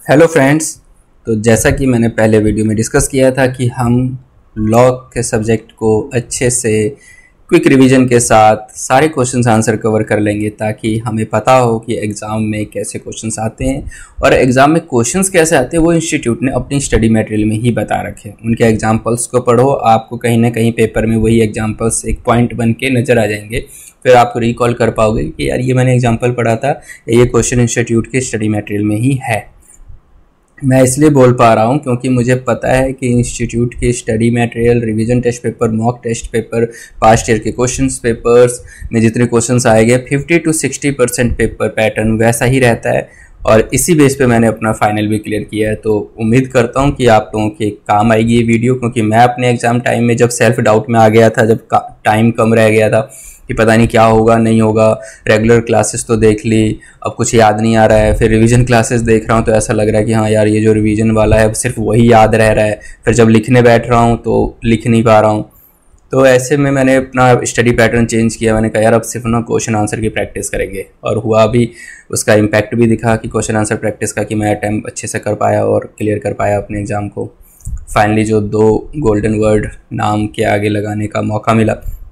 Hello friends. तो जैसा कि मैंने पहले वीडियो में डिस्कस किया था कि हम लॉ के सब्जेक्ट को अच्छे से क्विक रिवीजन के साथ सारे क्वेश्चंस आंसर कवर कर लेंगे ताकि हमें पता हो कि एग्ज़ाम में कैसे क्वेश्चंस आते हैं और एग्ज़ाम में क्वेश्चंस कैसे आते हैं वो इंस्टीट्यूट ने अपनी स्टडी मटेरियल में ही बता रखे। उनके एग्जाम्पल्स को पढ़ो, आपको कहीं ना कहीं पेपर में वही एग्जाम्पल्स एक पॉइंट बन के नज़र आ जाएंगे। फिर आपको रिकॉल कर पाओगे कि यार ये मैंने एग्जाम्पल पढ़ा था, ये क्वेश्चन इंस्टीट्यूट के स्टडी मटेरियल में ही है। मैं इसलिए बोल पा रहा हूँ क्योंकि मुझे पता है कि इंस्टीट्यूट के study material, revision test paper, mock test paper, past year के क्वेश्चंस पेपर्स में जितने क्वेश्चंस आएंगे 50 to 60% पेपर पैटर्न वैसा ही रहता है और इसी बेस पे मैंने अपना फाइनल भी क्लियर किया है। तो उम्मीद करता हूँ कि आप लोगों के काम आएगी ये वीडियो, क्योंकि मैं अपने एग्ज़ाम टाइम में जब सेल्फ डाउट में आ गया था, जब टाइम कम रह गया था कि पता नहीं क्या होगा नहीं होगा, रेगुलर क्लासेस तो देख ली, अब कुछ याद नहीं आ रहा है, फिर रिवीजन क्लासेस देख रहा हूँ तो ऐसा लग रहा है कि हाँ यार ये जो रिवीजन वाला है सिर्फ वही याद रह रहा है, फिर जब लिखने बैठ रहा हूँ तो लिख नहीं पा रहा हूँ। तो ऐसे में मैंने अपना स्टडी पैटर्न चेंज किया। मैंने कहा यार अब सिर्फ ना क्वेश्चन आंसर की प्रैक्टिस करेंगे, और हुआ भी, उसका इम्पैक्ट भी दिखा कि क्वेश्चन आंसर प्रैक्टिस का कि मैं अटैम्प्ट अच्छे से कर पाया और क्लियर कर पाया अपने एग्ज़ाम को। फाइनली जो 2 गोल्डन वर्ड नाम के आगे लगाने का मौका मिला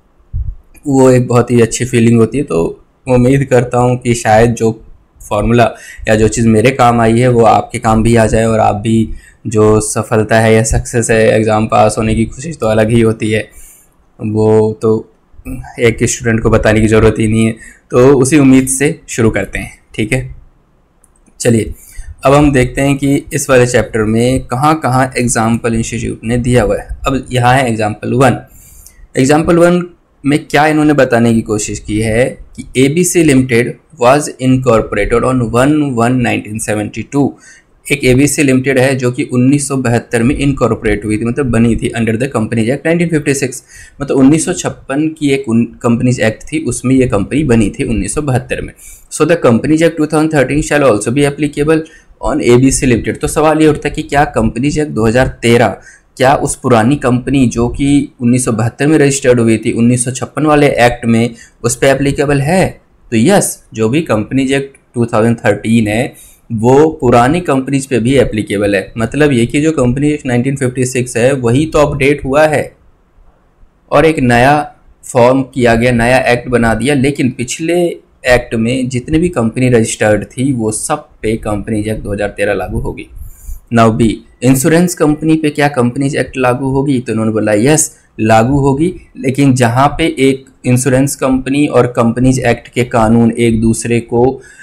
वो एक बहुत ही अच्छी फीलिंग होती है। तो उम्मीद करता हूँ कि शायद जो फार्मूला या जो चीज़ मेरे काम आई है वो आपके काम भी आ जाए और आप भी जो सफलता है या सक्सेस है, एग्ज़ाम पास होने की खुशी तो अलग ही होती है, वो तो एक स्टूडेंट को बताने की ज़रूरत ही नहीं है। तो उसी उम्मीद से शुरू करते हैं, ठीक है। चलिए अब हम देखते हैं कि इस वाले चैप्टर में कहाँ कहाँ एग्जाम्पल इंस्टीट्यूट ने दिया हुआ है। अब यहाँ है एग्जाम्पल 1। एग्जाम्पल 1 में क्या इन्होंने बताने की कोशिश की है कि ABC limited was incorporated on 1/1/1972। एक ABC लिमिटेड है जो कि 1972 में इनकॉर्पोरेट हुई थी, मतलब बनी थी अंडर द कंपनीज एक्ट 1956। मतलब 1956 की एक कंपनीज एक्ट थी, उसमें ये कंपनी बनी थी 1972 में। So the companies act 2013 shall also be applicable on ABC limited. तो सवाल ये उठता है कि क्या कंपनीज एक्ट 2013 क्या उस पुरानी कंपनी जो कि 1972 में रजिस्टर्ड हुई थी 1956 वाले एक्ट में उस पर एप्लीकेबल है? तो यस, जो भी कंपनीज एक्ट 2013 है वो पुरानी कंपनीज पे भी एप्लीकेबल है। मतलब ये कि जो कंपनी एक्ट 1956 है वही तो अपडेट हुआ है और एक नया फॉर्म किया गया, नया एक्ट बना दिया, लेकिन पिछले एक्ट में जितने भी कंपनी रजिस्टर्ड थी वो सब पे कंपनीज एक्ट 2013 लागू होगी। नाउ बी, इंश्योरेंस कंपनी पे क्या कंपनीज एक्ट लागू होगी? तो उन्होंने बोला यस लागू होगी, लेकिन जहाँ पे एक इंश्योरेंस कंपनी और कंपनीज एक्ट के कानून एक दूसरे को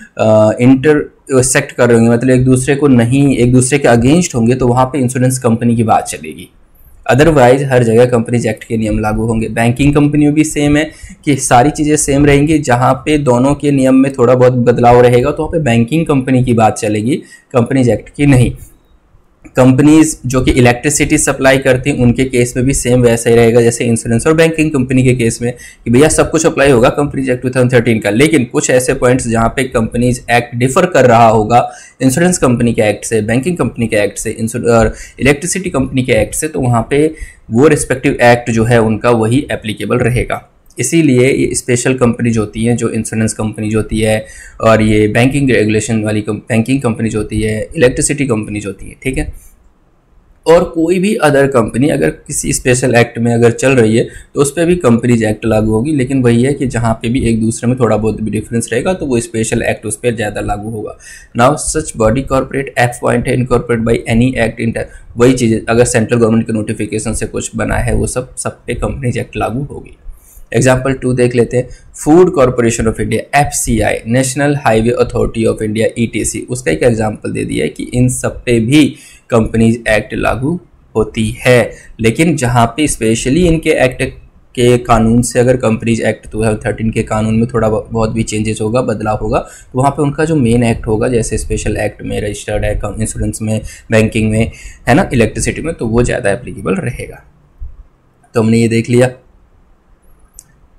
इंटरसेक्ट कर रहे होंगे, मतलब एक दूसरे को नहीं, एक दूसरे के अगेंस्ट होंगे, तो वहाँ पे इंश्योरेंस कंपनी की बात चलेगी। अदरवाइज हर जगह कंपनीज एक्ट के नियम लागू होंगे। बैंकिंग कंपनी में भी सेम है कि सारी चीज़ें सेम रहेंगी, जहाँ पे दोनों के नियम में थोड़ा बहुत बदलाव रहेगा तो वहाँ पे बैंकिंग कंपनी की बात चलेगी, कंपनीज एक्ट की नहीं। कंपनीज जो कि इलेक्ट्रिसिटी सप्लाई करती हैं उनके केस में भी सेम वैसा ही रहेगा जैसे इंश्योरेंस और बैंकिंग कंपनी के केस में कि भैया सब कुछ अप्लाई होगा कंपनीज एक्ट 2013 का। लेकिन कुछ ऐसे पॉइंट्स जहाँ पे कंपनीज एक्ट डिफर कर रहा होगा इंश्योरेंस कंपनी के एक्ट से, बैंकिंग कंपनी के एक्ट से और इलेक्ट्रिसिटी कंपनी के एक्ट से, तो वहाँ पे वो रिस्पेक्टिव एक्ट जो है उनका वही एप्लीकेबल रहेगा। इसीलिए ये स्पेशल कंपनी जो होती है, जो इंश्योरेंस कंपनी जो होती है और ये बैंकिंग रेगुलेशन वाली बैंकिंग कंपनी जो होती है, इलेक्ट्रिसिटी कंपनी जो होती है, ठीक है, और कोई भी अदर कंपनी अगर किसी स्पेशल एक्ट में अगर चल रही है तो उस पर भी कंपनीज एक्ट लागू होगी। लेकिन वही है कि जहाँ पे भी एक दूसरे में थोड़ा बहुत भी डिफरेंस रहेगा तो वो स्पेशल एक्ट उस पर ज़्यादा लागू होगा। Now such body corporate appoint है incorporate by any act inter, वही चीज़ अगर सेंट्रल गवर्नमेंट के नोटिफिकेशन से कुछ बना है वो सब पे कंपनीज एक्ट लागू होगी। एग्जाम्पल 2 देख लेते हैं। Food corporation of India FCI, national highway authority of India ETC, उसका एक एग्जाम्पल दे दिया है कि इन सब पे भी कंपनीज एक्ट लागू होती है। लेकिन जहाँ पे स्पेशली इनके एक्ट के कानून से अगर कंपनीज एक्ट 2013 के कानून में थोड़ा बहुत भी चेंजेस होगा, बदलाव होगा, तो वहाँ पे उनका जो मेन एक्ट होगा, जैसे स्पेशल एक्ट में रजिस्टर्ड है, इंश्योरेंस में, बैंकिंग में, है ना, इलेक्ट्रिसिटी में, तो वो ज़्यादा एप्लीकेबल रहेगा। तो हमने ये देख लिया।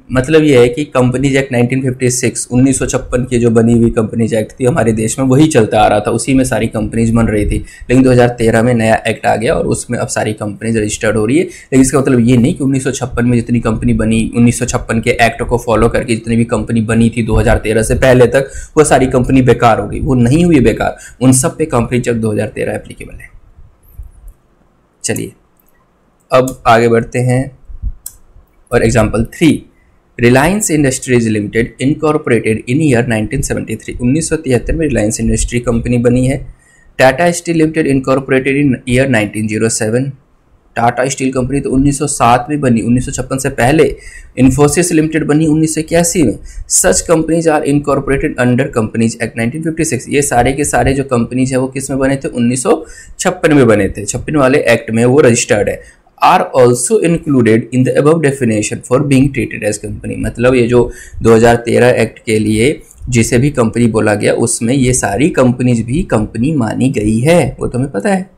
मतलब ये है कि कंपनीज एक्ट 1956 1956 की जो बनी हुई कंपनीज एक्ट थी हमारे देश में, वही चलता आ रहा था, उसी में सारी कंपनीज बन रही थी। लेकिन 2013 में नया एक्ट आ गया और उसमें अब सारी कंपनीज रजिस्टर्ड हो रही है। लेकिन इसका मतलब ये नहीं कि 1956 में जितनी कंपनी बनी, 1956 के एक्ट को फॉलो करके जितनी भी कंपनी बनी थी 2013 से पहले तक, वो सारी कंपनी बेकार हो गई। वो नहीं हुई बेकार, उन सब पे कंपनीज एक्ट 2013 एप्लीकेबल है। चलिए अब आगे बढ़ते हैं और example 3, Reliance industries limited incorporated in year 1973। 1973 में रिलायंस इंडस्ट्री कंपनी बनी है। Tata steel limited incorporated in year 1907। Tata steel company तो 1907 में बनी, 1956 से पहले। इन्फोसिस लिमिटेड बनी 1981 में। Such companies are incorporated under companies act 1956। ये सारे के सारे जो कंपनीज है वो किस में बने थे? 1956 में बने थे। 56 वाले एक्ट में वो रजिस्टर्ड है। Are also included in the above definition for being treated as company. मतलब ये जो 2013 एक्ट के लिए जिसे भी कंपनी बोला गया उसमें ये सारी कंपनीज भी कंपनी मानी गई है, वो तुम्हें पता है।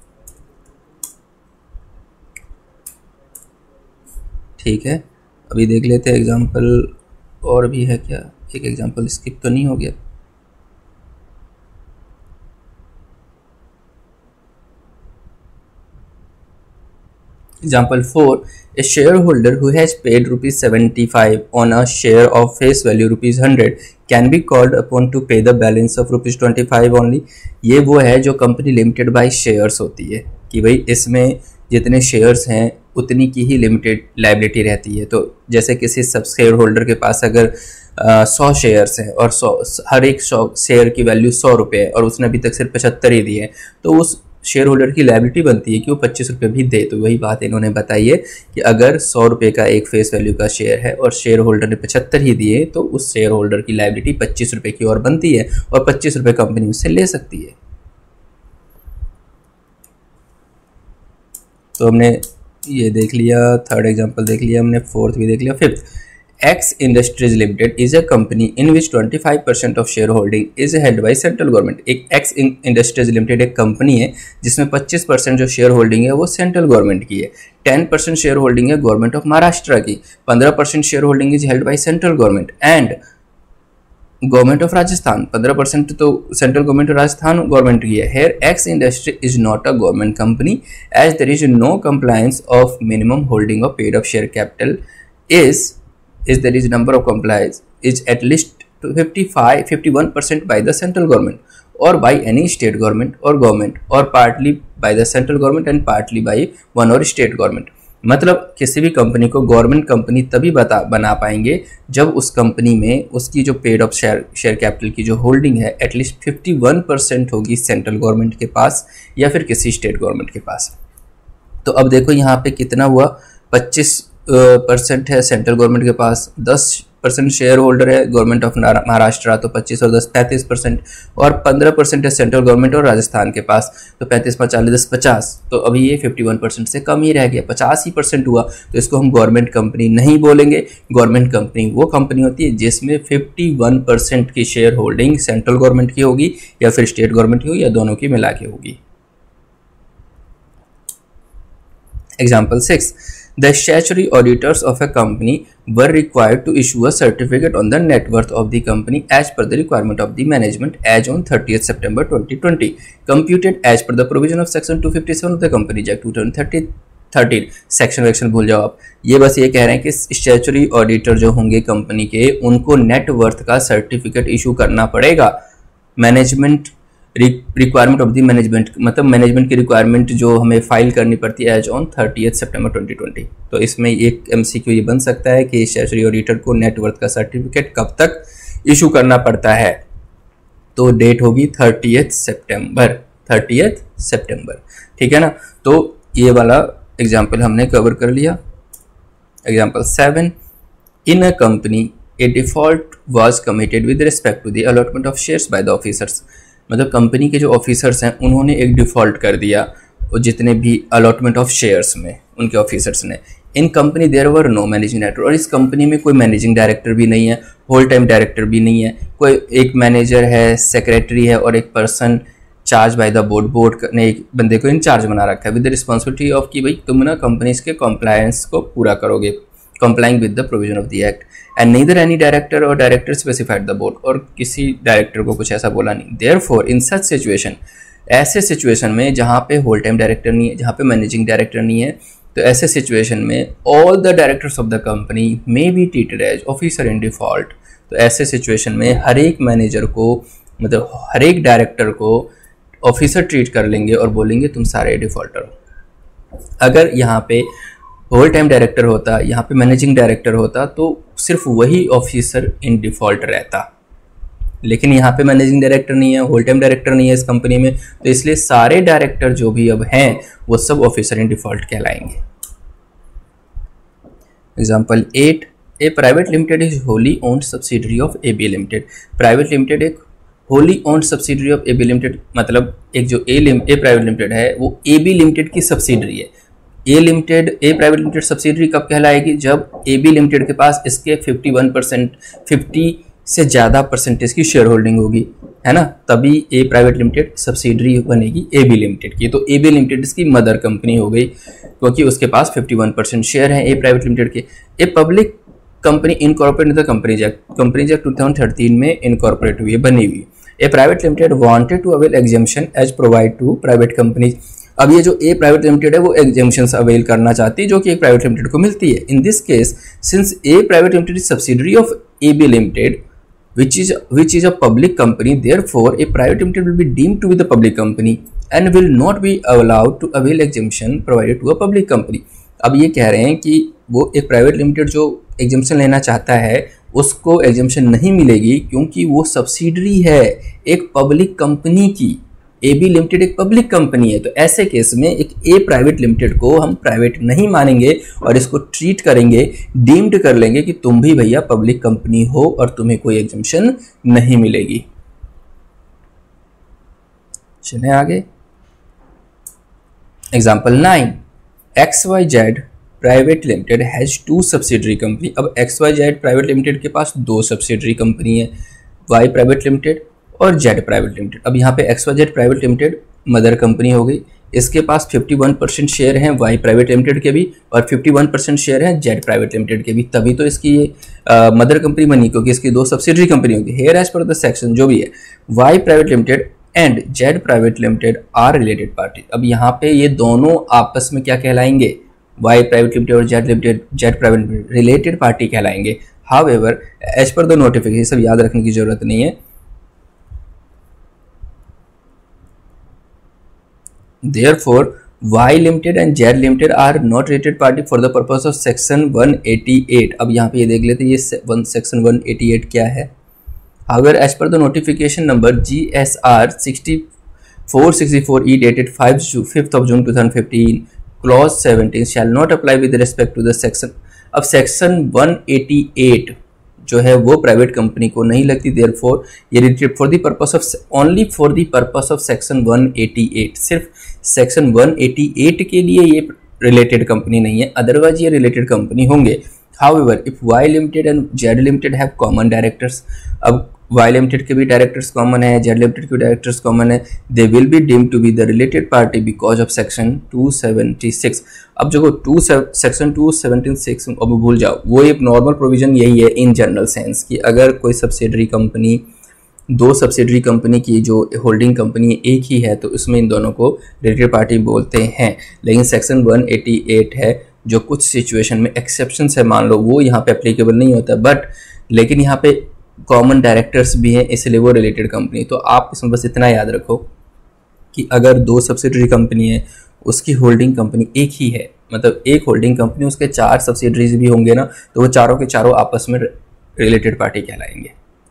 ठीक है, अभी देख लेते हैं एग्जाम्पल और भी है क्या, एक एग्जाम्पल स्किप तो नहीं हो गया। Example 4, a shareholder who has paid ₹75 on a share of face value ₹100 can be called upon to pay the balance of ₹25 only। ये वो है जो कंपनी लिमिटेड बाय शेयर्स होती है कि भाई इसमें जितने शेयर्स हैं उतनी की ही लिमिटेड लायबिलिटी रहती है। तो जैसे किसी सब शेयर होल्डर के पास अगर 100 शेयर्स हैं और 100 हर एक शेयर की वैल्यू ₹100 है और उसने अभी तक सिर्फ 75 ही दिए हैं, तो उस शेयर होल्डर की लायबिलिटी बनती है कि वो ₹25 भी दे। तो वही बात इन्होंने बताई है कि अगर ₹100 का एक फेस वैल्यू का शेयर है और शेयर होल्डर ने 75 ही दिए तो उस शेयर होल्डर की लायबिलिटी ₹25 की और बनती है और ₹25 कंपनी उससे ले सकती है। तो हमने ये देख लिया, थर्ड एग्जांपल देख लिया हमने, फोर्थ भी देख लिया। Fifth, X Industries Limited is a company in which 25% of shareholding is held by central government। एक X Industries Limited एक कंपनी है जिसमें 25% जो शेयर होल्डिंग है वो सेंट्रल गवर्नमेंट की है। 10% शेयर होल्डिंग है गवर्नमेंट ऑफ महाराष्ट्र की। 15% share holding is held by central government and government of Rajasthan. 15% तो सेंट्रल गवर्नमेंट और राजस्थान गवर्नमेंट की है। Here X industry is not a government company as there is no compliance of minimum holding of paid of share capital is there is number of compliance is at least 51% by the central government or by any state government or partly by the central government and partly by one or state government। मतलब किसी भी company को government company तभी बना पाएंगे जब उस company में उसकी जो पेड ऑफ शेयर कैपिटल की जो होल्डिंग है एटलीस्ट 51% होगी सेंट्रल गवर्नमेंट के पास या फिर किसी स्टेट गवर्नमेंट के पास। तो अब देखो यहाँ पे कितना हुआ, 25% है सेंट्रल गवर्नमेंट के पास, 10% शेयर होल्डर है गवर्नमेंट ऑफ महाराष्ट्र, तो 25 और 10 35%, और 15% है सेंट्रल गवर्नमेंट और राजस्थान के पास, तो 35 5 40 10 50। तो अभी ये 51% से कम ही रह गया, 50% हुआ। तो इसको हम गवर्नमेंट कंपनी नहीं बोलेंगे। गवर्नमेंट कंपनी वो कंपनी होती है जिसमें 51% की शेयर होल्डिंग सेंट्रल गवर्नमेंट की होगी या फिर स्टेट गवर्नमेंट की होगी या दोनों की मिला के होगी। Example 6, the statutory auditors of a company were required to issue a certificate on the net worth of the company as per the requirement of the management as on 30th September 2020, computed as per the provision of section 257 of the Companies Act 2013। Section भूल जाओ आप, ये बस ये कह रहे हैं कि स्टैच्यूटरी ऑडिटर जो होंगे कंपनी के उनको नेट वर्थ का सर्टिफिकेट इशू करना पड़ेगा। Management requirement of the management, मतलब मैनेजमेंट की रिक्वायरमेंट जो हमें फाइल करनी पड़ती है एज ऑन 30th सितंबर 2020। तो इसमें एक MCQ ये बन सकता है कि स्टैट्यूटरी ऑडिटर को नेटवर्थ का सर्टिफिकेट कब तक इशू करना पड़ता है, तो डेट होगी 30th सितंबर। ठीक है ना। तो ये वाला एग्जाम्पल हमने कवर कर लिया। Example 7, in a company a default was committed with respect to the allotment of shares by the officers. मतलब कंपनी के जो ऑफिसर्स हैं उन्होंने एक डिफ़ॉल्ट कर दिया और जितने भी अलॉटमेंट ऑफ शेयर्स में उनके ऑफिसर्स ने। In company there were no managing director, और इस कंपनी में कोई मैनेजिंग डायरेक्टर भी नहीं है, होल टाइम डायरेक्टर भी नहीं है, कोई एक मैनेजर है, सेक्रेटरी है और एक person charge by the board ने एक बंदे को इंचार्ज बना रखा है विद द रिस्पॉन्सिबिलिटी ऑफ कि भाई तुम ना कंपनीज के कॉम्प्लायंस को पूरा करोगे, complying with the provision of the act and neither any director or director specified the board, और किसी डायरेक्टर को कुछ ऐसा बोला नहीं। therefore in such situation, ऐसे सिचुएशन में जहाँ पे होल टाइम डायरेक्टर नहीं है, जहाँ पे मैनेजिंग डायरेक्टर नहीं है, तो ऐसे सिचुएशन में all the directors of the company may be treated as officer in default. तो ऐसे सिचुएशन में हर एक मैनेजर को, मतलब हर एक डायरेक्टर को ऑफिसर ट्रीट कर लेंगे और बोलेंगे तुम सारे डिफॉल्टर हो। अगर यहाँ पे होल टाइम डायरेक्टर होता, यहाँ पे मैनेजिंग डायरेक्टर होता, तो सिर्फ वही ऑफिसर इन डिफॉल्ट रहता, लेकिन यहाँ पे मैनेजिंग डायरेक्टर नहीं है, होल टाइम डायरेक्टर नहीं है इस कंपनी में, तो इसलिए सारे डायरेक्टर जो भी अब हैं वो सब ऑफिसर इन डिफॉल्ट कहलाएंगे। Example 8, A private limited is wholly owned subsidiary of AB limited. Private limited एक wholly owned subsidiary of AB limited, मतलब एक जो ए प्राइवेट लिमिटेड है वो AB लिमिटेड की सब्सिडरी है। ए प्राइवेट लिमिटेड सब्सिडरी कब कहलाएगी? जब AB लिमिटेड के पास इसके 51%, 50 से ज़्यादा परसेंटेज की शेयर होल्डिंग होगी, है ना, तभी ए प्राइवेट लिमिटेड सब्सिडरी बनेगी AB लिमिटेड की। तो AB लिमिटेड इसकी मदर कंपनी हो गई, क्योंकि उसके पास 51% शेयर है ए प्राइवेट लिमिटेड के। A public company incorporate the companies act 2013 में इनकॉर्पोरेट हुई, बनी हुई। A private limited wanted to avail exemption as provide to private companies. अब ये जो ए प्राइवेट लिमिटेड है वो एग्जेम्पशंस अवेल करना चाहती है जो कि एक प्राइवेट लिमिटेड को मिलती है। In this case, since A private limited is subsidiary of AB limited which is a public company, therefore a private limited will be deemed to be the public company and will not be allowed to avail exemption provided to a public company। अब ये कह रहे हैं कि वो एक private limited जो exemption लेना चाहता है उसको एग्जेम्पशन नहीं मिलेगी, क्योंकि वो सब्सिडरी है एक पब्लिक कंपनी की। AB लिमिटेड एक पब्लिक कंपनी है, तो ऐसे केस में एक ए प्राइवेट लिमिटेड को हम प्राइवेट नहीं मानेंगे और इसको ट्रीट करेंगे, डीम्ड कर लेंगे कि तुम भी भैया पब्लिक कंपनी हो और तुम्हें कोई एग्जेम्पशन नहीं मिलेगी। चलें आगे। Example 9, XYZ private limited has 2 subsidiary company. अब XYZ प्राइवेट लिमिटेड के पास 2 सब्सिडरी कंपनी है, Y प्राइवेट लिमिटेड और Z प्राइवेट लिमिटेड। अब यहाँ पे XYZ private limited mother company हो गई, इसके पास 51% शेयर हैं Y प्राइवेट लिमिटेड के भी और 51% शेयर हैं Z प्राइवेट लिमिटेड के भी, तभी तो इसकी ये मदर कंपनी बनी, क्योंकि इसकी 2 सब्सिडरी कंपनी होगी। Here as per the section जो भी है, Y private limited and Z private limited are related party. अब यहाँ पे ये दोनों आपस में क्या कहलाएंगे? Y प्राइवेट लिमिटेड और Z private limited related party कहलाएंगे। However as per the notification, सब याद रखने की जरूरत नहीं है। Therefore, Y Limited and Z Limited are not related party for the purpose of Section 188। अब यहाँ पे ये देख लेते हैं ये Section 188 क्या है। However, as per the notification number GSR 6464E dated 5th of June 2015, Clause 17 shall not apply with respect to the section। अब Section 188 जो है वो प्राइवेट कंपनी को नहीं लगती, देयरफॉर ये related for the purpose of only for the purpose of section 188। सिर्फ section 188 के लिए ये रिलेटेड कंपनी नहीं है, अदरवाइज ये रिलेटेड कंपनी होंगे। However if Y limited and Z limited have common directors, अब Y लिमिटेड के भी डायरेक्टर्स कॉमन है, Z लिमिटेड के डायरेक्टर्स कॉमन है, they will be deemed to be the related party because of section 276। अब जो section 276 अब भूल जाओ, वो एक नॉर्मल प्रोविजन यही है इन जनरल सेंस कि अगर कोई सब्सिडरी कंपनी, 2 सब्सिडरी कंपनी की जो होल्डिंग कंपनी एक ही है तो उसमें इन दोनों को रिलेटेड पार्टी बोलते हैं। लेकिन सेक्शन 188 है जो कुछ सिचुएशन में एक्सेप्शन है, मान लो वो यहाँ पे एप्लीकेबल नहीं होता, बट लेकिन यहाँ पे कॉमन डायरेक्टर्स भी हैं, इसलिए वो रिलेटेड कंपनी। तो आप इसमें बस इतना याद रखो कि अगर 2 सब्सिडरी कंपनी है, उसकी होल्डिंग कंपनी एक ही है, मतलब एक होल्डिंग कंपनी उसके 4 सब्सिडरीज भी होंगे ना, तो वो चारों के चारों आपस में रिलेटेड पार्टी कहलाएंगे।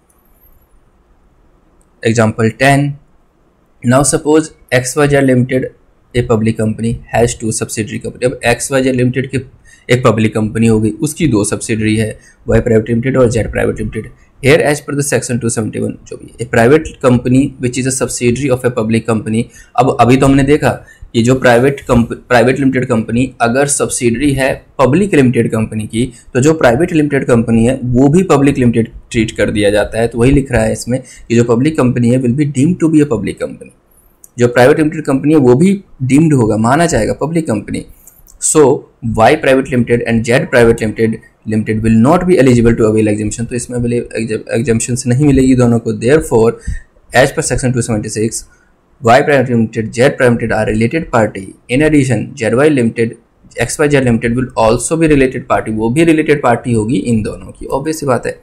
Example 10, now suppose XYZ limited a public company has 2 subsidiary company. अब XYZ लिमिटेड की एक पब्लिक कंपनी हो गई, उसकी 2 सब्सिडरी है, Y प्राइवेट लिमिटेड और Z private limited. Here as per the section 271 जो भी है, private company which is a subsidiary of a public company. अब अभी तो हमने देखा कि जो प्राइवेट लिमिटेड कंपनी अगर सब्सिडरी है पब्लिक लिमिटेड कंपनी की, तो जो प्राइवेट लिमिटेड कंपनी है वो भी पब्लिक लिमिटेड ट्रीट कर दिया जाता है। तो वही लिख रहा है इसमें कि जो पब्लिक कंपनी है will be deemed to be a public company, जो प्राइवेट लिमिटेड कंपनी है वो भी डीम्ड होगा, माना जाएगा public company. So Y private limited and Z private limited will not be eligible to avail exemption. तो इसमें एग्जामिशन नहीं मिलेगी दोनों को। Therefore as per section 276 Y Private Limited, Z Private Limited are related party. In addition, ZY Limited, XYZ Limited will also be related party. वो भी related party होगी इन दोनों की, obvious सी बात है।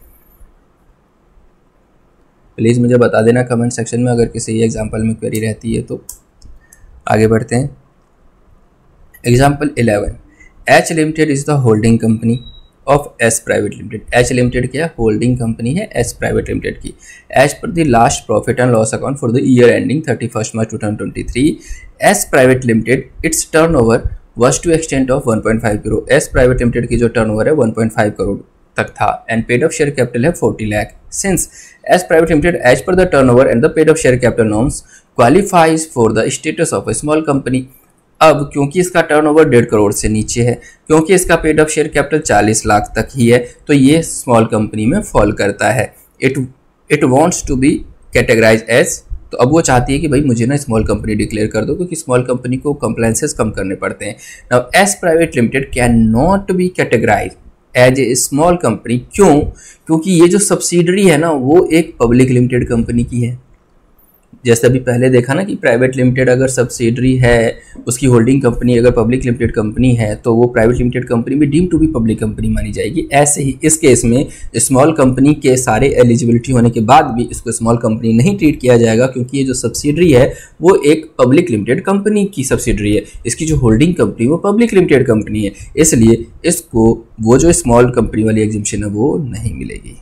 प्लीज़ मुझे बता देना कमेंट सेक्शन में अगर किसी एग्जाम्पल में क्वेरी रहती है तो। आगे बढ़ते हैं। Example 11, H Limited is the holding company of S Private Limited. H Limited क्या होल्डिंग कंपनी है S Private Limited की। As per the last profit and loss account for the year ending 31st March 2023, S Private Limited its turnover was to extent of 1.5 crore. S Private Limited की जो turnover है 1.5 करोड़ तक था and paid of share capital है 40 lakh. Since S Private Limited as per the turnover and the paid of share capital norms qualifies for the status of a small company। अब क्योंकि इसका turnover 1.5 crore से नीचे है, क्योंकि इसका paid of share capital 40 lakh तक ही है, तो ये स्मॉल कंपनी में फॉल करता है। It wants to be categorize as, तो अब वो चाहती है कि भाई मुझे ना स्मॉल कंपनी डिक्लेयर कर दो, क्योंकि स्मॉल कंपनी को कंप्लायंसेस कम करने पड़ते हैं। Now S private limited can not be categorize as a small company. क्यों? क्योंकि ये जो सब्सिडरी है ना वो एक पब्लिक लिमिटेड कंपनी की है। जैसे अभी पहले देखा ना कि प्राइवेट लिमिटेड अगर सब्सिडरी है, उसकी होल्डिंग कंपनी अगर पब्लिक लिमिटेड कंपनी है, तो वो प्राइवेट लिमिटेड कंपनी भी deem to be public company मानी जाएगी। ऐसे ही इस केस में स्मॉल कंपनी के सारे एलिजिबिलिटी होने के बाद भी इसको स्मॉल कंपनी नहीं ट्रीट किया जाएगा, क्योंकि ये जो सब्सिडरी है वो एक पब्लिक लिमिटेड कंपनी की सब्सिडरी है। इसकी जो होल्डिंग कंपनी वो पब्लिक लिमिटेड कंपनी है, इसलिए इसको वो जो स्मॉल कंपनी वाली एग्जम्पशन है वो नहीं मिलेगी।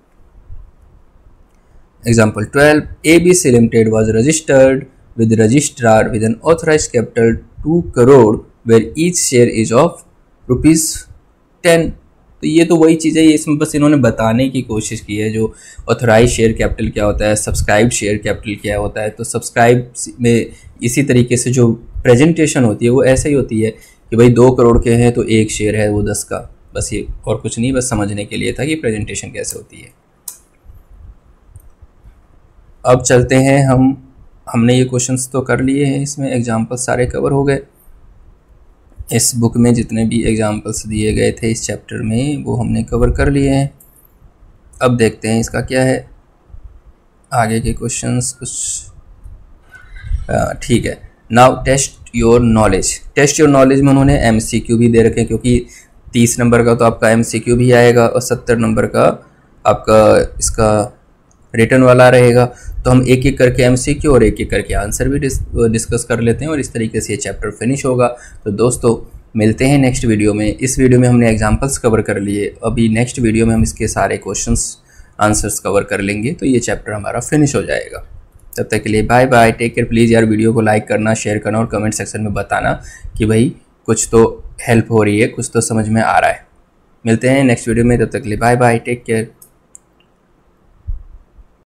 Example 12, ABC Limited was registered with registrar with an authorized capital 2 crore where each share is of ₹10। तो ये तो वही चीज़ है, इसमें बस इन्होंने बताने की कोशिश की है जो ऑथोराइज शेयर कैपिटल क्या होता है, सब्सक्राइब शेयर कैपिटल क्या होता है। तो सब्सक्राइब में इसी तरीके से जो प्रेजेंटेशन होती है वो ऐसे ही होती है कि भाई 2 करोड़ के हैं तो एक शेयर है वो 10 का, बस ये और कुछ नहीं, बस समझने के लिए था कि प्रेजेंटेशन कैसे होती है। अब चलते हैं हमने ये क्वेश्चंस तो कर लिए हैं, इसमें एग्जाम्पल्स सारे कवर हो गए। इस बुक में जितने भी एग्जाम्पल्स दिए गए थे इस चैप्टर में वो हमने कवर कर लिए हैं। अब देखते हैं इसका क्या है आगे के क्वेश्चंस कुछ। ठीक है, now test your knowledge. Test your knowledge में उन्होंने MCQ भी दे रखे हैं, क्योंकि 30 नंबर का तो आपका MCQ भी आएगा और 70 नंबर का आपका इसका रिटर्न वाला रहेगा। तो हम एक एक करके MCQ और एक एक करके आंसर भी डिस्कस कर लेते हैं और इस तरीके से ये चैप्टर फिनिश होगा। तो दोस्तों मिलते हैं नेक्स्ट वीडियो में। इस वीडियो में हमने एग्जांपल्स कवर कर लिए, अभी नेक्स्ट वीडियो में हम इसके सारे क्वेश्चंस आंसर्स कवर कर लेंगे, तो ये चैप्टर हमारा फिनिश हो जाएगा। तब तक के लिए bye bye, take care. Please यार वीडियो को लाइक करना, शेयर करना और कमेंट सेक्शन में बताना कि भाई कुछ तो हेल्प हो रही है, कुछ तो समझ में आ रहा है। मिलते हैं नेक्स्ट वीडियो में, तब तक के लिए बाय बाय, टेक केयर।